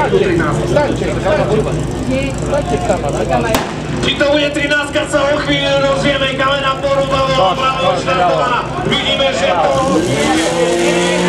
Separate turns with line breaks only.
Či to bude 13, sa o chvíľu rozvieme, Kamena Porúbavová, Bravo Štartovaná. Vidíme, že to...